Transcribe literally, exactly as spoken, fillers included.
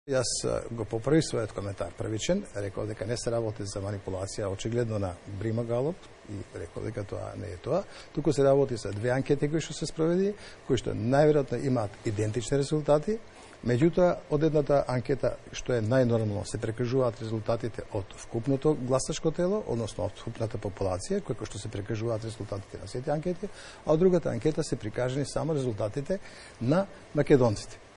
Јас го поправи својот коментар првичен, рекол дека не се работи за манипулација очигледно на Брима Галоп и рекол дека тоа не е тоа, туку се работи за две анкети кои што се спроведи, кои што најверојатно имаат идентични резултати. Меѓутоа, од едната анкета, што е најнормално, се прекажуваат резултатите од вкупното гласачко тело, односно од вкупната популација, кој што се прекажуваат резултатите на сите анкети, а од другата анкета се прикажани само резултатите на македонците.